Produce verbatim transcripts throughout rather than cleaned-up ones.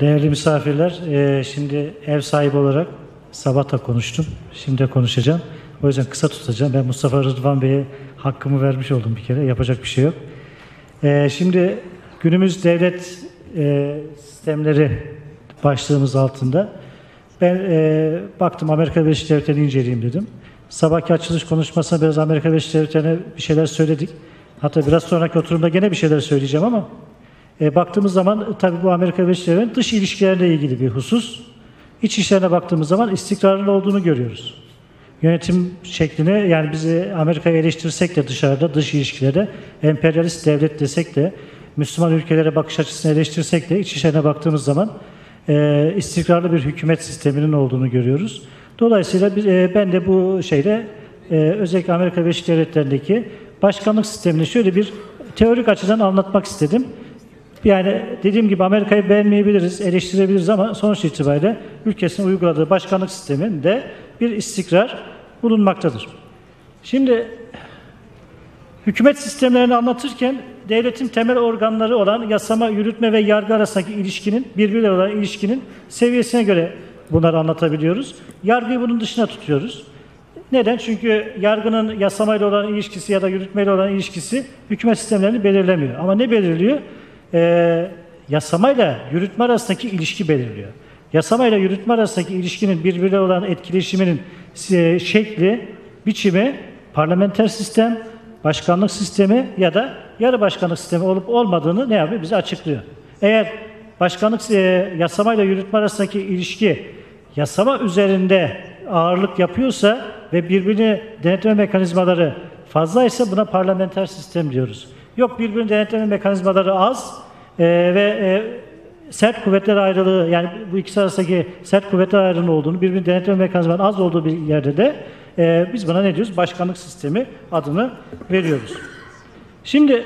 Değerli misafirler, e, şimdi ev sahibi olarak sabah da konuştum, şimdi de konuşacağım. O yüzden kısa tutacağım. Ben Mustafa Rıdvan Bey'e hakkımı vermiş oldum bir kere, yapacak bir şey yok. E, şimdi günümüz devlet e, sistemleri başlığımız altında ben e, baktım Amerika Birleşik Devletleri'ni inceleyeyim dedim. Sabahki açılış konuşmasında biraz Amerika Birleşik Devletleri'ne bir şeyler söyledik. Hatta biraz sonraki oturumda gene bir şeyler söyleyeceğim ama E, baktığımız zaman tabii bu Amerika Birleşik Devletleri'nin dış ilişkilerle ilgili bir husus. İç işlerine baktığımız zaman istikrarın olduğunu görüyoruz. Yönetim şekline, yani bizi Amerika'ya eleştirsek de dışarıda, dış ilişkilerde emperyalist devlet desek de, Müslüman ülkelere bakış açısını eleştirsek de iç işlerine baktığımız zaman e, istikrarlı bir hükümet sisteminin olduğunu görüyoruz. Dolayısıyla biz, e, ben de bu şeyde e, özellikle Amerika Birleşik Devletleri'ndeki başkanlık sistemini şöyle bir teorik açıdan anlatmak istedim. Yani dediğim gibi Amerika'yı beğenmeyebiliriz, eleştirebiliriz ama sonuç itibariyle ülkesinin uyguladığı başkanlık sisteminde bir istikrar bulunmaktadır. Şimdi hükümet sistemlerini anlatırken devletin temel organları olan yasama, yürütme ve yargı arasındaki ilişkinin, birbirleriyle olan ilişkinin seviyesine göre bunları anlatabiliyoruz. Yargıyı bunun dışına tutuyoruz. Neden? Çünkü yargının yasamayla olan ilişkisi ya da yürütmeyle olan ilişkisi hükümet sistemlerini belirlemiyor. Ama ne belirliyor? Ee, yasamayla yürütme arasındaki ilişki belirliyor. Yasamayla yürütme arasındaki ilişkinin birbirine olan etkileşiminin e, şekli, biçimi, parlamenter sistem, başkanlık sistemi ya da yarı başkanlık sistemi olup olmadığını ne yapıyor? Bize açıklıyor. Eğer başkanlık e, yasamayla yürütme arasındaki ilişki yasama üzerinde ağırlık yapıyorsa ve birbirini denetleme mekanizmaları fazlaysa buna parlamenter sistem diyoruz. Yok, birbirini denetleme mekanizmaları az e, ve e, sert kuvvetler ayrılığı, yani bu ikisi arasındaki sert kuvvetler ayrılığı olduğunu, birbirini denetleme mekanizmalarının az olduğu bir yerde de e, biz buna ne diyoruz? Başkanlık sistemi adını veriyoruz. Şimdi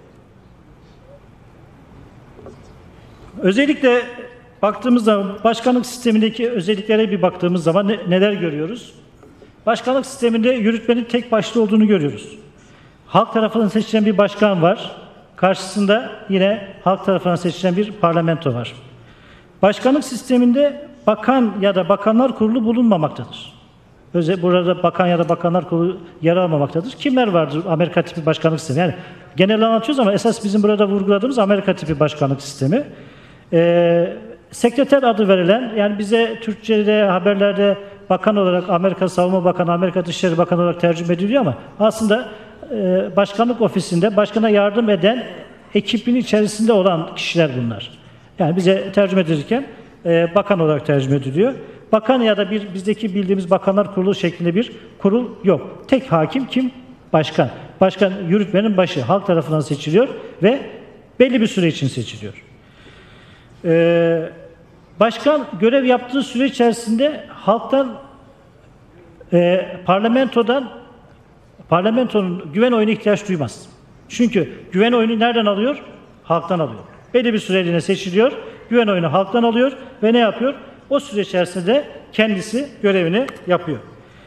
özellikle baktığımız zaman başkanlık sistemindeki özelliklere bir baktığımız zaman ne, neler görüyoruz? Başkanlık sisteminde yürütmenin tek başlı olduğunu görüyoruz. Halk tarafından seçilen bir başkan var. Karşısında yine halk tarafından seçilen bir parlamento var. Başkanlık sisteminde bakan ya da bakanlar kurulu bulunmamaktadır. Özellikle burada bakan ya da bakanlar kurulu yer almamaktadır. Kimler vardır Amerika tipi başkanlık sistemi? Yani genel anlatıyoruz ama esas bizim burada vurguladığımız Amerika tipi başkanlık sistemi. Ee, sekreter adı verilen, yani bize Türkçe'de, haberlerde bakan olarak Amerika Savunma Bakanı, Amerika Dışişleri Bakanı olarak tercüme ediliyor ama aslında başkanlık ofisinde başkana yardım eden ekibin içerisinde olan kişiler bunlar. Yani bize tercüme edilirken e, bakan olarak tercüme ediliyor. Bakan ya da bir bizdeki bildiğimiz bakanlar kurulu şeklinde bir kurul yok. Tek hakim kim? Başkan. Başkan yürütmenin başı. Halk tarafından seçiliyor ve belli bir süre için seçiliyor. E, başkan görev yaptığı süre içerisinde halktan, e, parlamentodan Parlamentonun güven oyuna ihtiyaç duymaz. Çünkü güven oyunu nereden alıyor? Halktan alıyor. Belli bir süreliğine seçiliyor, güven oyunu halktan alıyor ve ne yapıyor? O süre içerisinde kendisi görevini yapıyor.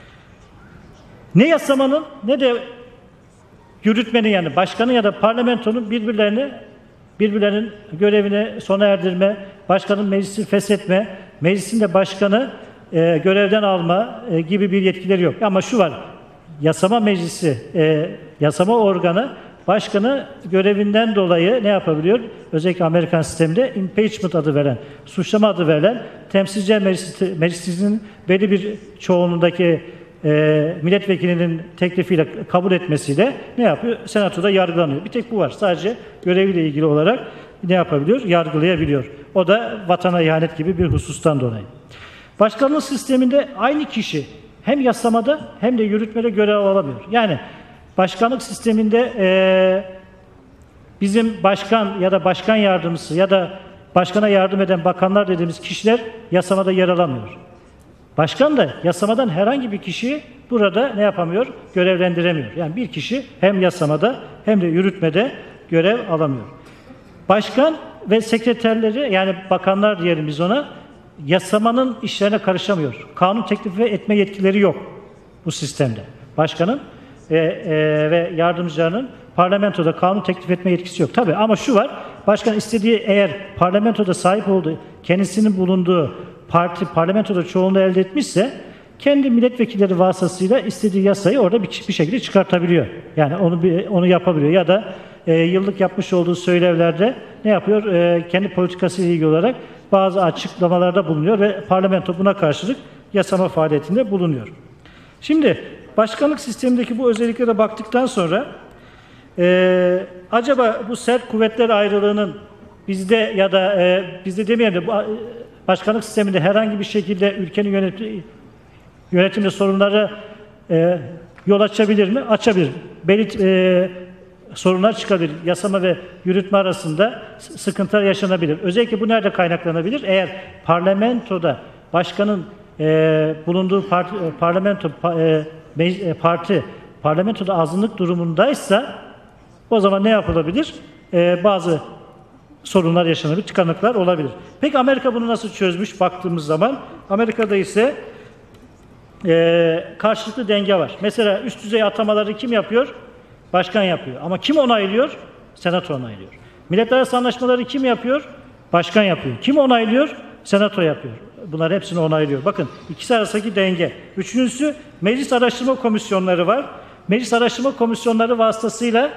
Ne yasamanın ne de yürütmenin, yani başkanın ya da parlamentonun birbirlerini birbirlerinin görevini sona erdirme, başkanın meclisi feshetme, meclisin de başkanı e, görevden alma e, gibi bir yetkileri yok. Ama şu var. Yasama meclisi, e, yasama organı başkanı görevinden dolayı ne yapabiliyor? Özellikle Amerikan sisteminde impeachment adı verilen, suçlama adı verilen, temsilciler meclisi, meclisinin belli bir çoğunluğundaki e, milletvekilinin teklifiyle kabul etmesiyle ne yapıyor? Senatoda yargılanıyor. Bir tek bu var. Sadece göreviyle ilgili olarak ne yapabiliyor? Yargılayabiliyor. O da vatana ihanet gibi bir husustan dolayı. Başkanlık sisteminde aynı kişi hem yasamada hem de yürütmede görev alamıyor. Yani başkanlık sisteminde e, bizim başkan ya da başkan yardımcısı ya da başkana yardım eden bakanlar dediğimiz kişiler yasamada yer alamıyor. Başkan da yasamadan herhangi bir kişiyi burada ne yapamıyor? Görevlendiremiyor. Yani bir kişi hem yasamada hem de yürütmede görev alamıyor. Başkan ve sekreterleri, yani bakanlar diyelim biz ona, yasamanın işlerine karışamıyor. Kanun teklifi etme yetkileri yok bu sistemde. Başkanın e, e, ve yardımcılarının parlamentoda kanun teklif etme yetkisi yok. Tabii ama şu var, başkan istediği, eğer parlamentoda sahip olduğu kendisinin bulunduğu parti parlamentoda çoğunluğu elde etmişse kendi milletvekilleri vasıtasıyla istediği yasayı orada bir, bir şekilde çıkartabiliyor. Yani onu bir, onu yapabiliyor ya da e, yıllık yapmış olduğu söylevlerde ne yapıyor? E, kendi politikasıyla ilgili olarak bazı açıklamalarda bulunuyor ve parlamento buna karşılık yasama faaliyetinde bulunuyor. Şimdi başkanlık sistemindeki bu özelliklere baktıktan sonra e, acaba bu sert kuvvetler ayrılığının bizde ya da e, bizde demeyelim de bu başkanlık sisteminde herhangi bir şekilde ülkenin yönetimi yönetimde sorunları e, yol açabilir mi? Açabilir. Belli e, sorunlar çıkabilir. Yasama ve yürütme arasında sıkıntılar yaşanabilir. Özellikle bu nerede kaynaklanabilir? Eğer parlamentoda başkanın e, bulunduğu parti, e, parlamento e, e, parti parlamentoda azınlık durumundaysa o zaman ne yapılabilir? E, bazı sorunlar yaşanabilir, tıkanıklar olabilir. Peki Amerika bunu nasıl çözmüş baktığımız zaman? Amerika'da ise Ee, karşılıklı denge var. Mesela üst düzey atamaları kim yapıyor? Başkan yapıyor. Ama kim onaylıyor? Senato onaylıyor. Milletler arası anlaşmaları kim yapıyor? Başkan yapıyor. Kim onaylıyor? Senato yapıyor. Bunlar hepsini onaylıyor. Bakın ikisi arasındaki denge. Üçüncüsü meclis araştırma komisyonları var. Meclis araştırma komisyonları vasıtasıyla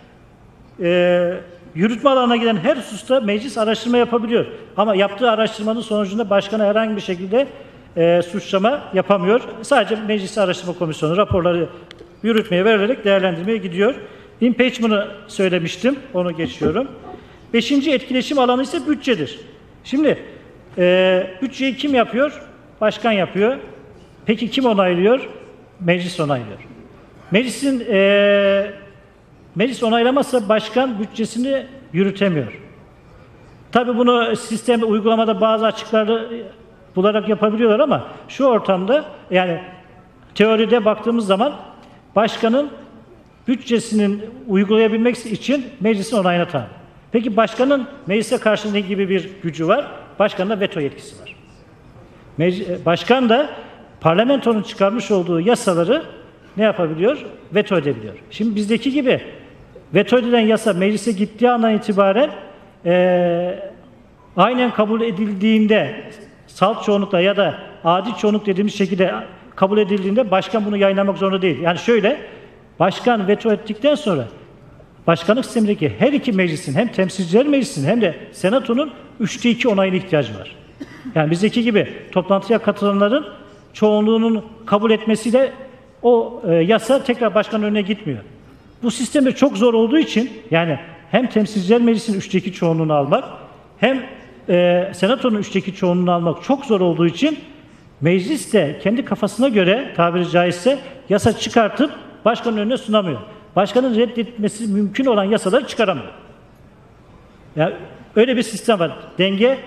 e, yürütme alanına giden her hususta meclis araştırma yapabiliyor. Ama yaptığı araştırmanın sonucunda başkana herhangi bir şekilde E, suçlama yapamıyor. Sadece Meclis Araştırma Komisyonu raporları yürütmeye verilerek değerlendirmeye gidiyor. Impeachment'ı söylemiştim. Onu geçiyorum. Beşinci etkileşim alanı ise bütçedir. Şimdi e, bütçeyi kim yapıyor? Başkan yapıyor. Peki kim onaylıyor? Meclis onaylıyor. Meclisin e, meclis onaylamazsa başkan bütçesini yürütemiyor. Tabii bunu sistemde uygulamada bazı açıkları bularak yapabiliyorlar ama şu ortamda yani teoride baktığımız zaman başkanın bütçesinin uygulayabilmek için meclisin onayına tabi. Peki başkanın meclise karşı ne gibi bir gücü var? Başkanın da veto yetkisi var. Meclis, başkan da parlamentonun çıkarmış olduğu yasaları ne yapabiliyor? Veto edebiliyor. Şimdi bizdeki gibi veto edilen yasa meclise gittiği andan itibaren ee, aynen kabul edildiğinde salt çoğunlukla ya da adil çoğunluk dediğimiz şekilde kabul edildiğinde başkan bunu yayınlamak zorunda değil. Yani şöyle, başkan veto ettikten sonra başkanlık sistemindeki her iki meclisin hem temsilciler meclisinin hem de senatonun üçte iki onayına ihtiyacı var. Yani bizdeki gibi toplantıya katılanların çoğunluğunun kabul etmesiyle o e, yasa tekrar başkanın önüne gitmiyor. Bu sistemde çok zor olduğu için yani hem temsilciler meclisinin üçte iki çoğunluğunu almak hem e, senatonun üçte iki çoğunluğunu almak çok zor olduğu için meclis de kendi kafasına göre tabiri caizse yasa çıkartıp başkanın önüne sunamıyor. Başkanın reddetmesi mümkün olan yasaları çıkaramıyor. Yani öyle bir sistem var. Denge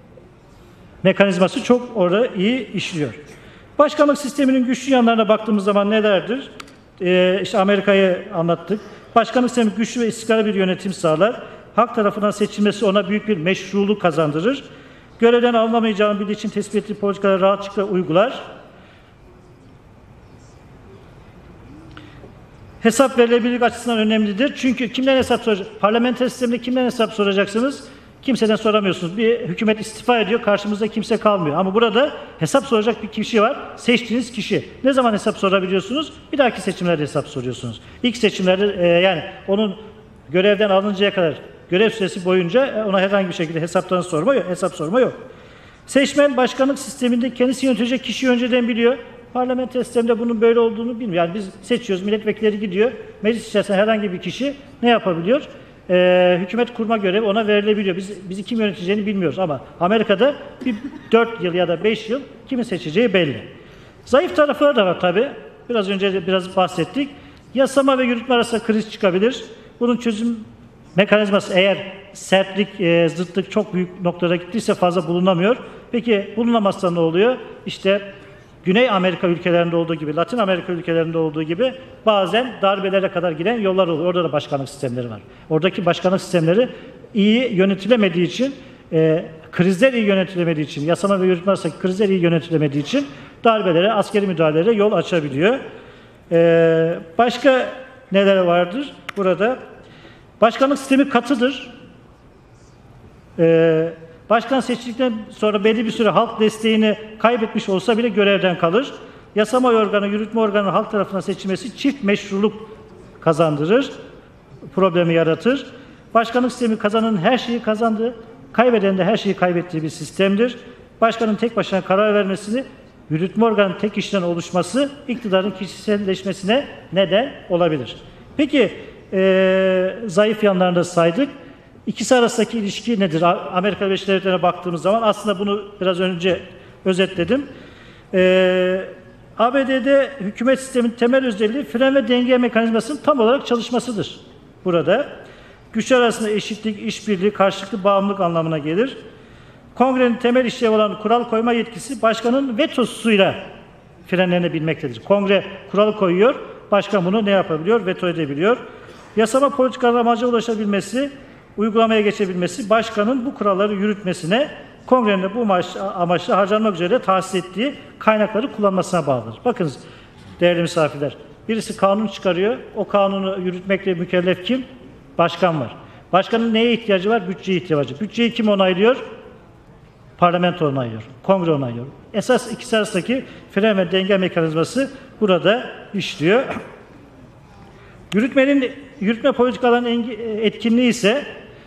mekanizması çok orada iyi işliyor. Başkanlık sisteminin güçlü yanlarına baktığımız zaman nelerdir? Ee, işte Amerika'yı anlattık. Başkanlık sistemi güçlü ve istikrarlı bir yönetim sağlar. Halk tarafından seçilmesi ona büyük bir meşruluk kazandırır. Görevden alınamayacağını bildiği için tespit ettiği politikaları rahatlıkla uygular. Hesap verilebilirlik açısından önemlidir. Çünkü kimden hesap soracak? Parlamenter sistemde kimden hesap soracaksınız? Kimseden soramıyorsunuz. Bir hükümet istifa ediyor, karşımızda kimse kalmıyor. Ama burada hesap soracak bir kişi var. Seçtiğiniz kişi. Ne zaman hesap sorabiliyorsunuz? Bir dahaki seçimlerde hesap soruyorsunuz. İlk seçimlerde e, yani onun görevden alınıncaya kadar görev süresi boyunca ona herhangi bir şekilde hesaptan sorma yok, hesap sorma yok. Seçmen başkanlık sisteminde kendisi yönetecek kişiyi önceden biliyor. Parlamenter sistemde bunun böyle olduğunu bilmiyor. Yani biz seçiyoruz, milletvekilleri gidiyor. Meclis içerisinde herhangi bir kişi ne yapabiliyor? Ee, hükümet kurma görevi ona verilebiliyor. Biz bizi kim yöneteceğini bilmiyoruz ama Amerika'da bir dört yıl ya da beş yıl kimi seçeceği belli. Zayıf tarafları da var tabii. Biraz önce de biraz bahsettik. Yasama ve yürütme arasında kriz çıkabilir. Bunun çözüm mekanizması eğer sertlik, e, zıtlık çok büyük noktada gittiyse fazla bulunamıyor. Peki bulunamazsa ne oluyor? İşte Güney Amerika ülkelerinde olduğu gibi, Latin Amerika ülkelerinde olduğu gibi bazen darbelere kadar giden yollar oluyor. Orada da başkanlık sistemleri var. Oradaki başkanlık sistemleri iyi yönetilemediği için, e, krizler iyi yönetilemediği için, yasama ve yürütme arasındaki krizler iyi yönetilemediği için darbelere, askeri müdahalelere yol açabiliyor. E, başka neler vardır burada? Başkanlık sistemi katıdır. E, Başkan seçildikten sonra belli bir süre halk desteğini kaybetmiş olsa bile görevden kalır. Yasama organı, yürütme organı halk tarafından seçilmesi çift meşruluk kazandırır, problemi yaratır. Başkanlık sistemi kazananın her şeyi kazandığı, kaybeden de her şeyi kaybettiği bir sistemdir. Başkanın tek başına karar vermesini, yürütme organının tek kişiden oluşması iktidarın kişiselleşmesine neden olabilir. Peki e, zayıf yanlarını da saydık. İkisi arasındaki ilişki nedir? Amerika Birleşik Devletleri'ne baktığımız zaman aslında bunu biraz önce özetledim. E, A B D'de hükümet sisteminin temel özelliği fren ve denge mekanizmasının tam olarak çalışmasıdır. Burada güçler arasında eşitlik, işbirliği, karşılıklı bağımlılık anlamına gelir. Kongrenin temel işlevi olan kural koyma yetkisi başkanın vetosuyla frenlenebilmektedir. Kongre kuralı koyuyor, başkan bunu ne yapabiliyor? Veto edebiliyor. Yasama politikaları amaca ulaşabilmesi, uygulamaya geçebilmesi, başkanın bu kuralları yürütmesine, kongrenin de bu amaçla harcanmak üzere tahsis ettiği kaynakları kullanmasına bağlıdır. Bakınız değerli misafirler, birisi kanun çıkarıyor, o kanunu yürütmekle mükellef kim? Başkan var. Başkanın neye ihtiyacı var? Bütçeye ihtiyacı var. Bütçeyi kim onaylıyor? Parlamento onaylıyor, kongre onaylıyor. Esas ikisi arasındaki fren ve denge mekanizması burada işliyor. Yürütmenin, yürütme politikalarının etkinliği ise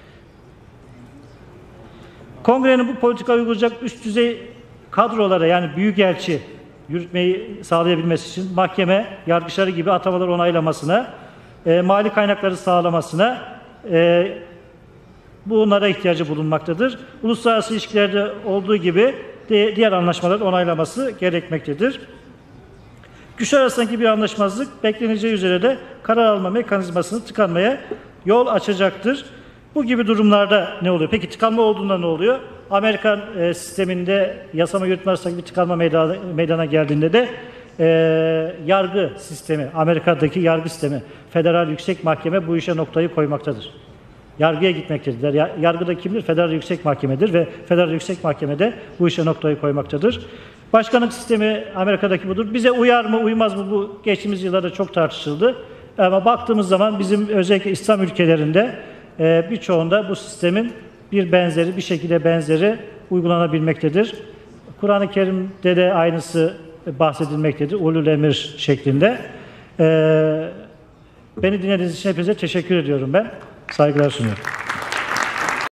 kongrenin bu politika uygulayacak üst düzey kadrolara, yani büyükelçi yürütmeyi sağlayabilmesi için mahkeme, yargıçları gibi atamaları onaylamasına, e, mali kaynakları sağlamasına, e, bunlara ihtiyacı bulunmaktadır. Uluslararası ilişkilerde olduğu gibi de, diğer anlaşmaları onaylaması gerekmektedir. Güçler arasındaki bir anlaşmazlık bekleneceği üzere de karar alma mekanizmasını tıkanmaya yol açacaktır. Bu gibi durumlarda ne oluyor? Peki tıkanma olduğunda ne oluyor? Amerikan e, sisteminde yasama yürütme arasındaki bir tıkanma meydana, meydana geldiğinde de e, yargı sistemi, Amerika'daki yargı sistemi, Federal Yüksek Mahkeme bu işe noktayı koymaktadır. Yargıya gitmektedir. Yargıda kimdir? Federal Yüksek Mahkemedir ve Federal Yüksek Mahkemede bu işe noktayı koymaktadır. Başkanlık sistemi Amerika'daki budur. Bize uyar mı, uymaz mı? Bu geçtiğimiz yıllarda çok tartışıldı. Ama baktığımız zaman bizim özellikle İslam ülkelerinde e, birçoğunda bu sistemin bir benzeri, bir şekilde benzeri uygulanabilmektedir. Kur'an-ı Kerim'de de aynısı bahsedilmektedir. Ulul emir şeklinde. E, beni dinlediğiniz için hepinize teşekkür ediyorum ben. Saygılar sunuyorum.